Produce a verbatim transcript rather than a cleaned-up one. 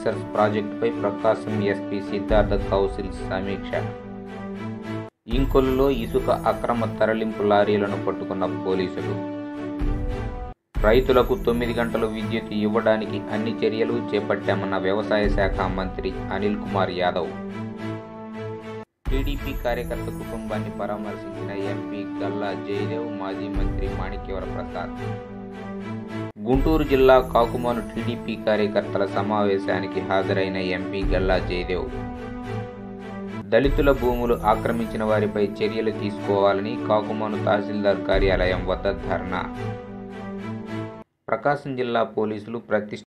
Officers ప్రాజెక్టుపై ప్రకాశం SP Siddhartha Kaushal సమీక్ష. ఇంకొల్లులో ఇసుక అక్రమ తరలింపు లారీలను పట్టుకున్న పోలీసులు. రైతులకు తొమ్మిది గంటలు విద్యుత్ ఇవ్వడానికి అన్ని చర్యలు చేపట్టామన్న వ్యవసాయ శాఖ మంత్రి అనిల్ కుమార్ యాదవ్. టీడీపీ కార్యకర్త కుటుంబాన్ని పరామర్శించిన ఎంపీ గల్లా జయదేవ్, మాజీ మంత్రి మాణిక్యవరప్రసాద్. గుంటూరు జిల్లా కాకుమాను టీడీపీ కార్యకర్తల సమావేశానికి హాజరైన ఎంపీ గల్లా జయదేవ్ దళితుల భూములు ఆక్రమించిన వారిపై చర్యలు తీసుకోవాలని కాకుమాను తహసీల్దార్ కార్యాలయం వద్ద ధర్నా. ప్రకాశం జిల్లా పోలీసులు ప్రతిష్ట